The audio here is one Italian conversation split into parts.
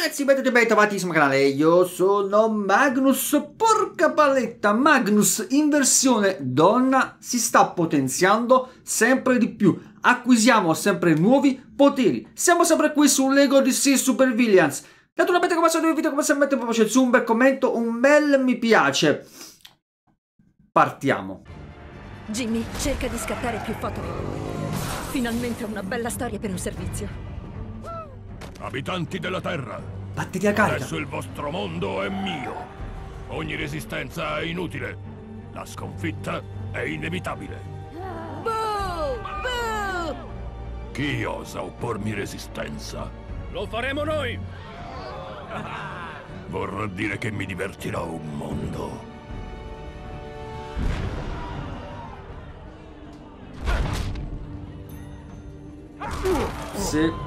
Ragazzi, bentornati sul canale, io sono Magnus. Porca paletta, Magnus in versione donna si sta potenziando sempre di più. Acquisiamo sempre nuovi poteri. Siamo sempre qui su Lego DC Super Villains. Naturalmente, come al solito, vi invito come sempre a mettere su un bel commento, un bel mi piace. Partiamo. Jimmy, cerca di scattare più foto. Finalmente una bella storia per un servizio. Abitanti della Terra, Batteria carica. adesso il vostro mondo è mio. Ogni resistenza è inutile. La sconfitta è inevitabile. Boo! Boo! Chi osa oppormi resistenza? Lo faremo noi! Vorrà dire che mi divertirò un mondo. Sì.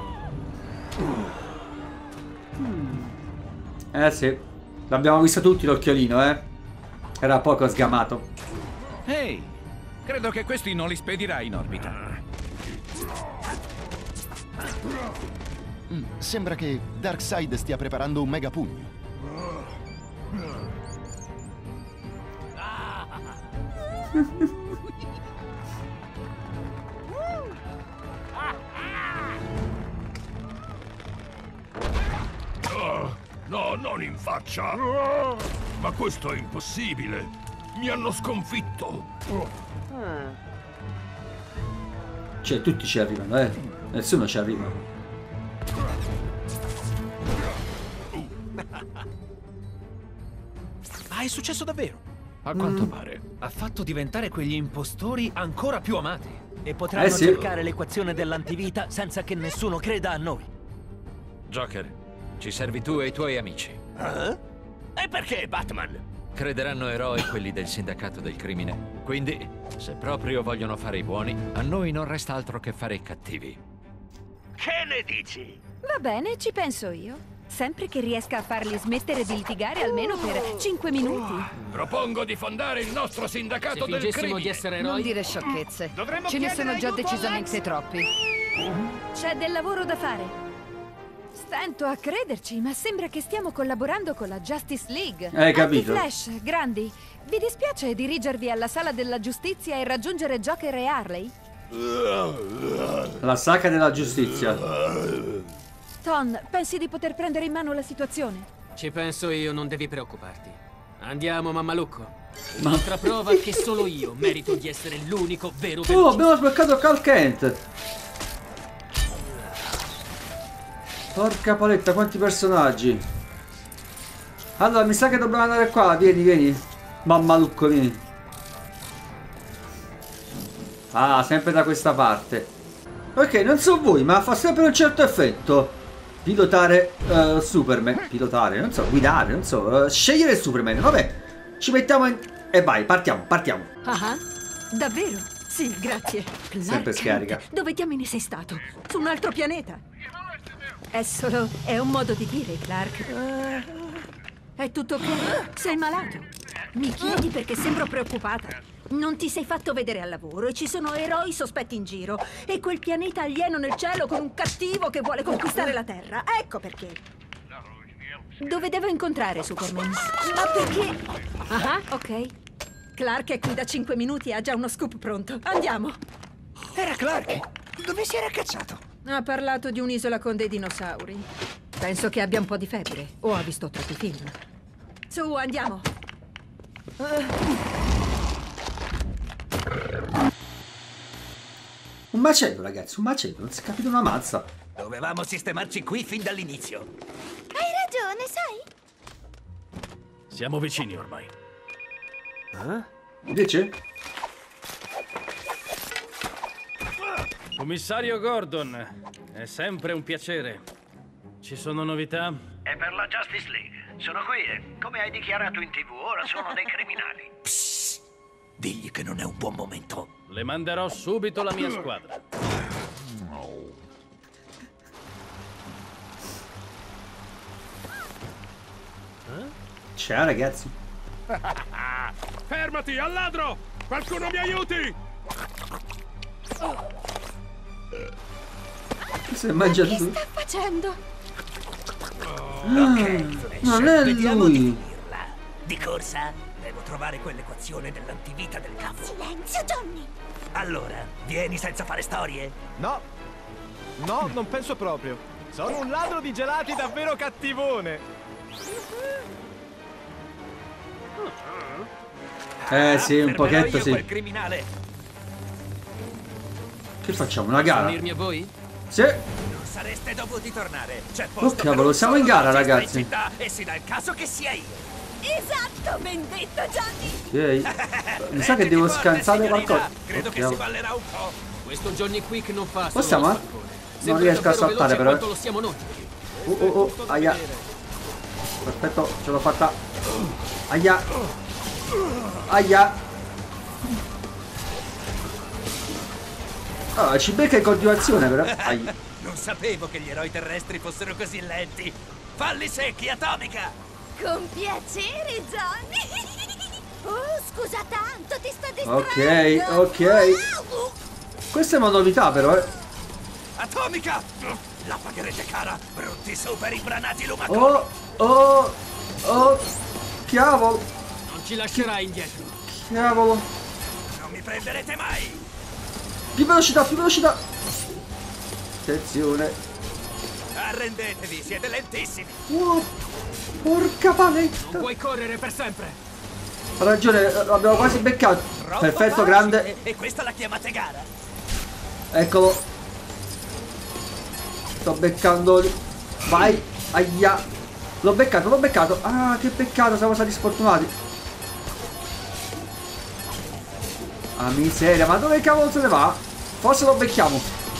Sì. L'abbiamo visto tutti l'occhiolino, Era poco sgamato. Ehi, credo che questi non li spedirai in orbita. Sembra che Darkseid stia preparando un mega pugno. No, non in faccia! Ma questo è impossibile! Mi hanno sconfitto! Cioè, tutti ci arrivano, Nessuno ci arriva. Ah, è successo davvero? A quanto pare, ha fatto diventare quegli impostori ancora più amati. E potranno sì. cercare l'equazione dell'antivita senza che nessuno creda a noi. Joker, ci servi tu e i tuoi amici. E perché, Batman? Crederanno eroi quelli del sindacato del crimine. Quindi, se proprio vogliono fare i buoni, a noi non resta altro che fare i cattivi. Che ne dici? Va bene, ci penso io. Sempre che riesca a farli smettere di litigare almeno per 5 minuti. Propongo di fondare il nostro sindacato del crimine! di essere Non dire sciocchezze. Dovremmo Ce ne chiedere sono già aiuto, decisamente Lex. troppi. C'è del lavoro da fare. Stento a crederci, ma sembra che stiamo collaborando con la Justice League. Hai capito? Anti-Flash, Grandi, vi dispiace dirigervi alla Sala della Giustizia e raggiungere Joker e Harley? La sacra della giustizia. Tom, pensi di poter prendere in mano la situazione? Ci penso io, non devi preoccuparti. Andiamo, Mammalucco. Un'altra prova che solo io merito di essere l'unico vero Oh, velocista. abbiamo sbloccato Clark Kent. Porca paletta, quanti personaggi. Allora, mi sa che dobbiamo andare qua. Vieni, vieni. Mammalucco, vieni. Ah, sempre da questa parte. Ok, non so voi, ma fa sempre un certo effetto pilotare Superman. Pilotare, non so, guidare, non so, scegliere Superman. Vabbè, ci mettiamo in... E vai, partiamo, partiamo. Ah, davvero? Sì, grazie. Sempre scarica. Dove diamine sei stato? Su un altro pianeta? È un modo di dire, Clark. È tutto ok? Sei malato? Mi chiedi perché sembro preoccupata. Non ti sei fatto vedere al lavoro e ci sono eroi sospetti in giro. E quel pianeta alieno nel cielo con un cattivo che vuole conquistare la Terra. Ecco perché. Dove devo incontrare Superman? Ma perché? Ah, ok. Clark è qui da 5 minuti e ha già uno scoop pronto. Andiamo. Era Clark. Dove si era cazzato? Ha parlato di un'isola con dei dinosauri. Penso che abbia un po' di febbre. O ha visto troppi film. Su, andiamo. Un macello, ragazzi, un macello. Non si è capito una mazza. Dovevamo sistemarci qui fin dall'inizio. Hai ragione, sai? Siamo vicini ormai. Invece? Commissario Gordon, è sempre un piacere. Ci sono novità? È per la Justice League. Sono qui e, come hai dichiarato in TV, ora sono dei criminali. Psst. Digli che non è un buon momento. Le manderò subito la mia squadra. Ciao, ragazzi. Fermati, al ladro! Qualcuno mi aiuti! Si è mangiato Che tutto. sta facendo? Non è vediamo di lui. finirla. Di corsa, devo trovare quell'equazione dell'antivita del capo. Silenzio, Johnny! Allora, vieni senza fare storie? No, no, non penso proprio. Sono un ladro di gelati davvero cattivone. Sì, un pochetto sì. Quel criminale. Che facciamo? Una gara? Unirmi a voi? Sì. Non sareste dovuti tornare. C'è posto Oh cavolo, per siamo un in solo gara, regista ragazzi. in città, e si dà il caso che sia io. Esatto, ben detto, Johnny! Ok. Mi sa che devo scansare qualcosa. Credo che si ballerà un po'. Questo Johnny Quick non fa solo Possiamo, lo eh? spaccone. Non Sembra riesco a davvero saltare, veloce però. quanto lo siamo noi. Aia. Perfetto, ce l'ho fatta. Aia. Aia. Ah, ci becca in continuazione, però. Aia. Non sapevo che gli eroi terrestri fossero così lenti. Falli secchi, Atomica! Con piacere, Johnny! Oh, scusa tanto, ti sto distraendo! Ok. Questa è una novità, però, Atomica! La pagherete cara, brutti super imbranati lumatori! Oh. Cavolo. Non ci lascerai indietro. Cavolo. Non mi prenderete mai! Più velocità, più velocità. Attenzione. Arrendetevi, siete lentissimi! Wow. Porca paletta. Non puoi correre per sempre. Ha ragione, l'abbiamo quasi beccato. Troppo Perfetto, facile. grande. E questa la chiamate gara? Eccolo. Sto beccando. Vai. Aia. L'ho beccato. Ah, che peccato, siamo stati sfortunati. Ah, miseria, ma dove cavolo se ne va? Forse lo becchiamo.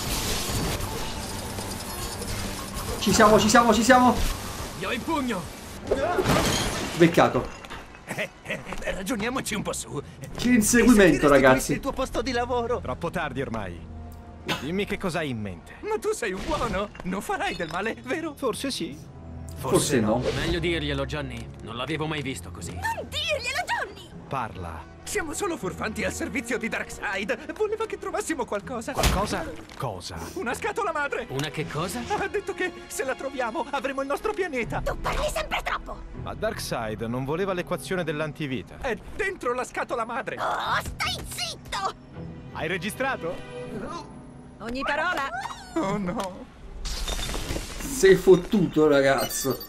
Ci siamo. Io in pugno. Beccato. Ragioniamoci un po' su. Che inseguimento, ragazzi. Il tuo posto di lavoro. Troppo tardi ormai. Dimmi che cosa hai in mente. Ma tu sei un buono. Non farai del male, vero? Forse sì. Forse no. Meglio dirglielo, Johnny. Non l'avevo mai visto così. Non dirglielo, Johnny! Parla. Siamo solo furfanti al servizio di Darkseid. Voleva che trovassimo qualcosa. Qualcosa? Cosa? Una scatola madre. Una che cosa? Ha detto che se la troviamo avremo il nostro pianeta. Tu parli sempre troppo! Ma Darkseid non voleva l'equazione dell'antivita. È dentro la scatola madre. Oh, stai zitto! Hai registrato? Ogni parola. Oh no. Sei fottuto, ragazzo.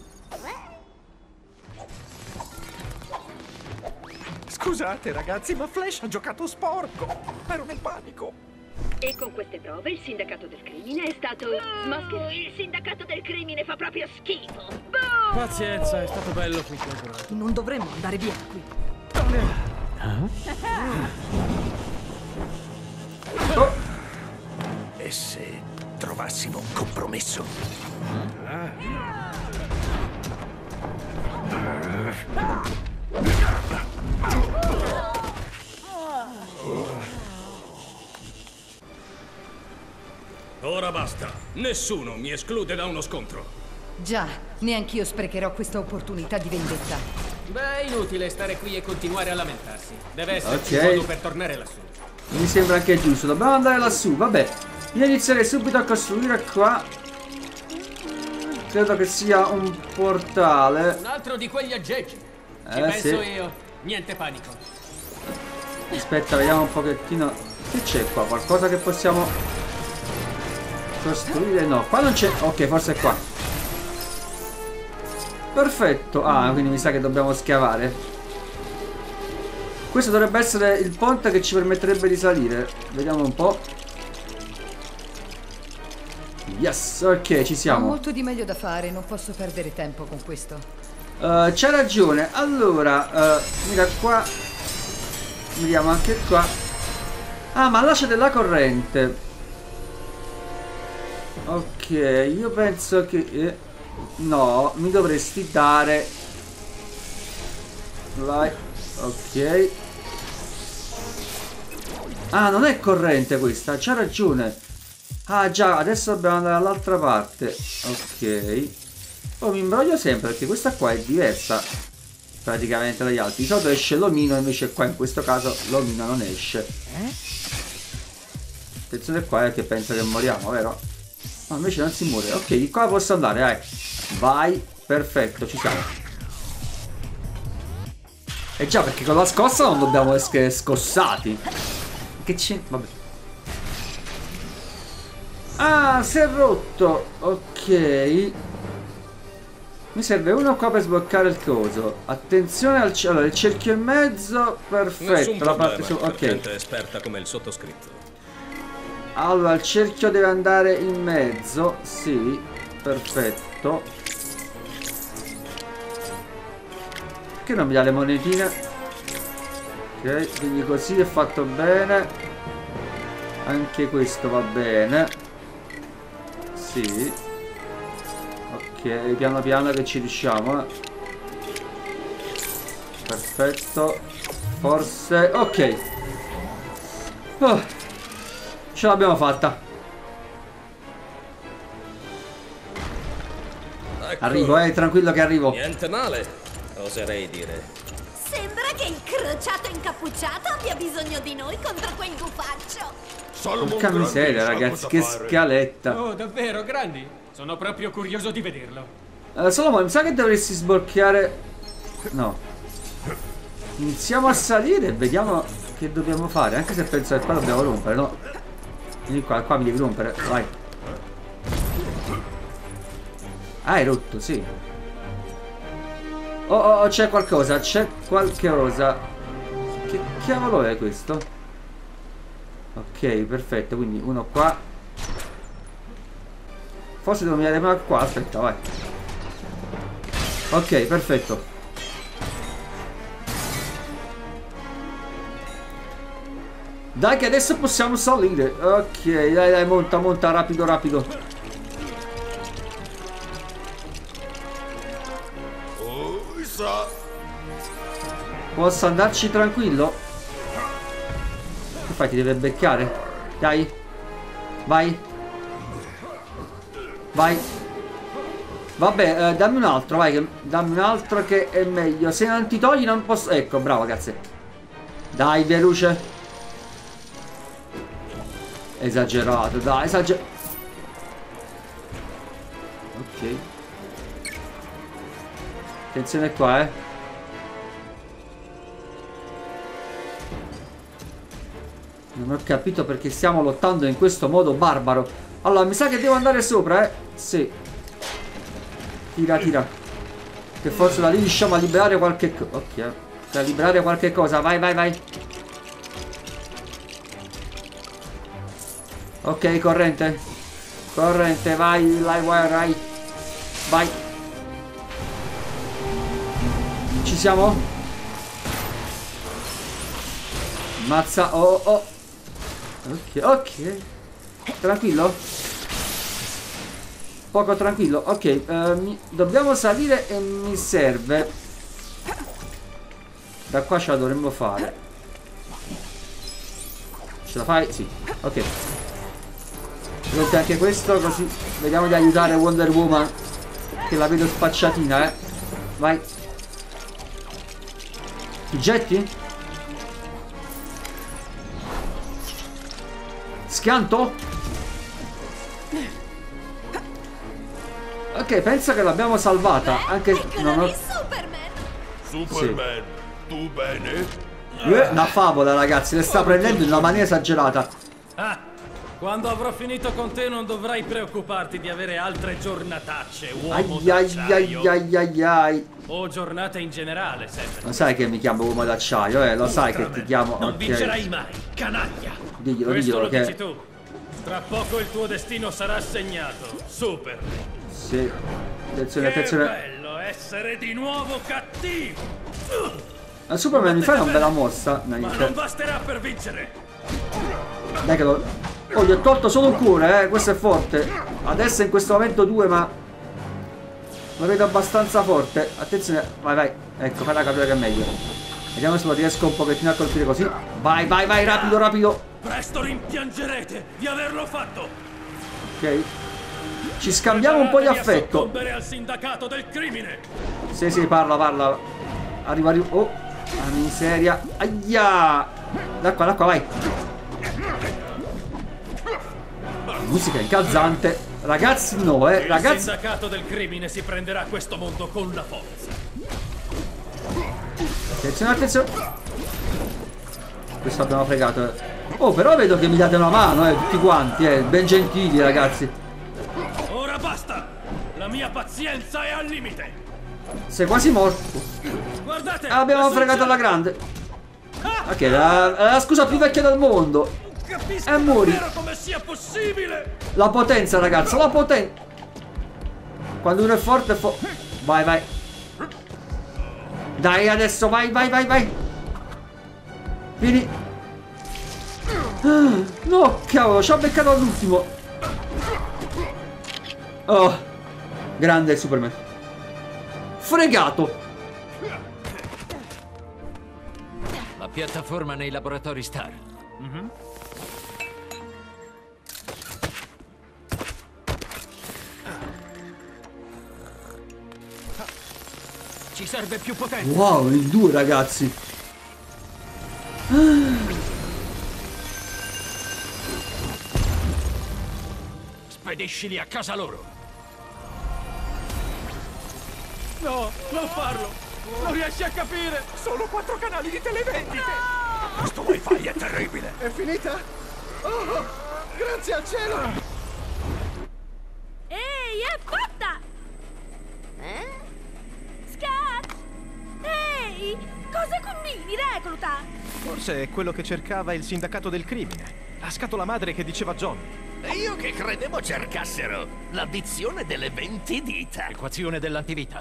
Scusate ragazzi, ma Flash ha giocato sporco. Ero nel panico. E con queste prove il sindacato del crimine è stato smascherato. Il sindacato del crimine fa proprio schifo. Pazienza, è stato bello qui. Non dovremmo andare via qui. E se trovassimo un compromesso? Ora basta. Nessuno mi esclude da uno scontro. Già, neanch'io sprecherò questa opportunità di vendetta. Beh, è inutile stare qui e continuare a lamentarsi. Deve esserci Ok. un modo per tornare lassù. Mi sembra anche giusto. Dobbiamo andare lassù. Vabbè. Io inizierei subito a costruire qua. Credo che sia un portale. Un altro di quegli aggeggi. Ci Sì. penso io. Niente panico. Aspetta, vediamo un pochettino. Che c'è qua? Qualcosa che possiamo costruire? No, qua non c'è. Ok, forse è qua. Perfetto. Ah, quindi mi sa che dobbiamo scavare. Questo dovrebbe essere il ponte che ci permetterebbe di salire. Vediamo un po'. Yes, ok, ci Ho siamo. molto di meglio da fare, non posso perdere tempo con questo. C'ha ragione. Allora, mira qua. Vediamo anche qua. Ah, ma là c'è della corrente. Ok, io penso che... no, mi dovresti dare... vai. Ok. Ah, non è corrente questa, c'ha ragione. Ah già, adesso dobbiamo andare dall'altra parte. Ok. Oh, mi imbroglio sempre perché questa qua è diversa praticamente dagli altri. Di solito esce l'omino, invece qua in questo caso l'omino non esce. Attenzione qua che penso che moriamo, vero? No, invece non si muore. Ok, di qua posso andare, vai. perfetto, ci siamo. E già, perché con la scossa non dobbiamo essere scossati. Che c'è? Vabbè. Ah, si è rotto. Ok. Mi serve uno qua per sbloccare il coso. Attenzione al allora, il cerchio in mezzo. Perfetto, la parte su. Ok. Gente esperta come il sottoscritto. Allora, il cerchio deve andare in mezzo. Sì, perfetto. Perché non mi dà le monetine? Ok, quindi così è fatto bene. Anche questo va bene. Sì. Ok, piano piano che ci riusciamo. Perfetto. Forse. Ok. Oh, ce l'abbiamo fatta. Ecco. Arrivo, tranquillo che arrivo. Niente male, oserei dire. Sembra che il crociato incappucciato abbia bisogno di noi contro quel gufaccio. Porca miseria, ragazzi, che scaletta. Oh, davvero, grandi? Sono proprio curioso di vederlo. Solomon, mi sa che dovresti sbloccare. No. Iniziamo a salire e vediamo che dobbiamo fare. Anche se penso che qua dobbiamo rompere, no? Vieni qua, qua mi devi rompere, vai. Ah, hai rotto, sì. Oh, c'è qualcosa, c'è qualche cosa. Che cavolo è questo? Ok, perfetto, quindi uno qua. Forse devo mirare prima qua, aspetta, vai. Ok, perfetto. Dai che adesso possiamo salire. Ok, dai, monta, rapido. Posso andarci tranquillo? Che fai? Ti deve beccare? Dai. Vai. Vabbè, dammi un altro, vai. Dammi un altro che è meglio. Se non ti togli non posso. Ecco, bravo, ragazzi. Dai, via luce. Esagerato, dai, Ok. Attenzione qua, Non ho capito perché stiamo lottando in questo modo barbaro. Allora, mi sa che devo andare sopra, Sì. Tira. Che forse da lì riusciamo a liberare qualche cosa. Ok, da liberare qualche cosa. Vai. Ok, corrente, vai. Ci siamo? Mazza, oh. Ok. Tranquillo? Poco tranquillo. Ok, dobbiamo salire e mi serve. Da qua ce la dovremmo fare. Ce la fai? Sì. Ok. Vedete anche questo, così vediamo di aiutare Wonder Woman, che la vedo spacciatina, Vai. Ti getti? Schianto? Ok, penso che l'abbiamo salvata. Anche se non ho... Superman, tu bene? Una favola, ragazzi, le sta prendendo in una maniera esagerata. Quando avrò finito con te non dovrai preoccuparti di avere altre giornatacce, uomo d'acciaio. Ai. O giornate in generale, sempre. Lo sai che mi chiamo uomo d'acciaio, lo sai che ti chiamo... Non vincerai mai, canaglia. Diglielo lo che... dici tu. Tra poco il tuo destino sarà segnato. Super. Sì. Attenzione. Che bello essere di nuovo cattivo. Superman mi fai una bella mossa. Ma non basterà per vincere. Dai che lo... Oh, gli ho tolto solo un cuore, questo è forte. Adesso in questo momento 2, ma... Lo vedo abbastanza forte. Attenzione, vai. Ecco, fai la capire che è meglio. Vediamo se lo riesco un pochettino a colpire così. Vai, rapido. Presto rimpiangerete di averlo fatto. Ok. Ci scambiamo un po' di affetto. Al sindacato del crimine. Sì, parla. Arriva. Oh, la miseria. Aia. Da qua, vai. Musica incalzante. Ragazzi no, ragazzi. Il sindacato del crimine si prenderà questo mondo con la forza. Attenzione, attenzione. Questo abbiamo fregato. Oh, però vedo che mi date una mano, tutti quanti, ben gentili, ragazzi. Ora basta! La mia pazienza è al limite. Sei quasi morto. Guardate! Abbiamo fregato alla grande. Ok, la scusa più vecchia del mondo. E muori. Come sia possibile? La potenza, ragazzi, la potenza. Quando uno è forte è forte. Vai, vai. Dai, adesso, vai, vai, vai, vai. Vieni. No, cavolo, ci ha beccato all'ultimo. Oh, grande Superman. Fregato. La piattaforma nei laboratori Star. Ci serve più potenza. Wow, il 2, ragazzi. Spediscili a casa loro. No, non farlo. Non riesci a capire. Solo 4 canali di televendite. Questo wifi è terribile. È finita? Oh, grazie al cielo. Ehi, è fatta! Scat! Ehi, cosa combini, recluta? Forse è quello che cercava il sindacato del crimine. La scatola madre che diceva John. E io che credevo cercassero l'addizione delle 20 dita. Equazione dell'antivita.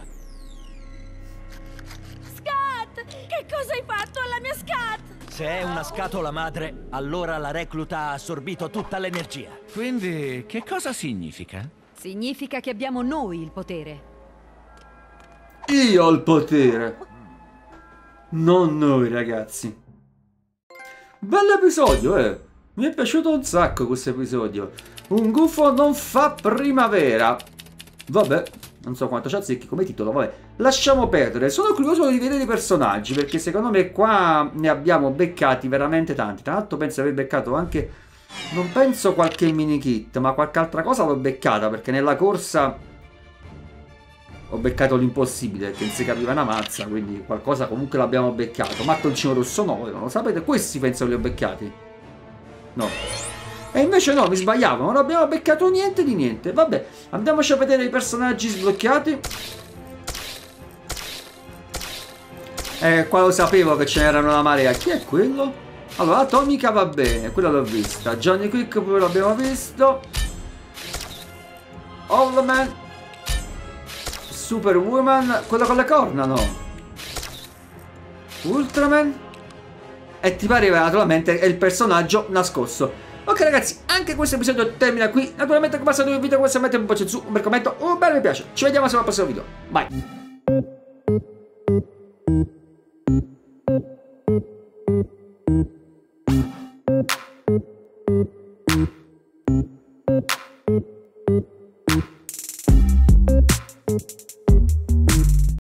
Scat! Che cosa hai fatto alla mia Scat? Se è una scatola madre, allora la recluta ha assorbito tutta l'energia. Quindi, che cosa significa? Significa che abbiamo noi il potere. Io ho il potere. Non noi, ragazzi. Bell'episodio, Mi è piaciuto un sacco questo episodio. Un gufo non fa primavera. Vabbè, non so quanto ci azzecchi come titolo, vabbè. Lasciamo perdere. Sono curioso di vedere i personaggi, perché secondo me qua ne abbiamo beccati veramente tanti. Tra l'altro penso di aver beccato anche... non penso qualche mini kit, ma qualche altra cosa l'ho beccata, perché nella corsa... ho beccato l'impossibile, perché non si capiva una mazza, quindi qualcosa comunque l'abbiamo beccato. Mattoncino rosso 9, non lo sapete? Questi penso li ho beccati. No. E invece no, mi sbagliavo, non abbiamo beccato niente di niente. Vabbè, andiamoci a vedere i personaggi sbloccati. Qua lo sapevo che ce n'erano una marea. Chi è quello? Allora, Atomica va bene, quella l'ho vista. Johnny Quick pure l'abbiamo visto. Old Man. Superwoman, quello con le corna, no? Ultraman. E ti pareva naturalmente è il personaggio nascosto. Ok ragazzi, anche questo episodio termina qui. Naturalmente come al solito vi invito a mettere un po' su, un bel commento, un bel mi piace. Ci vediamo al prossimo video. Bye.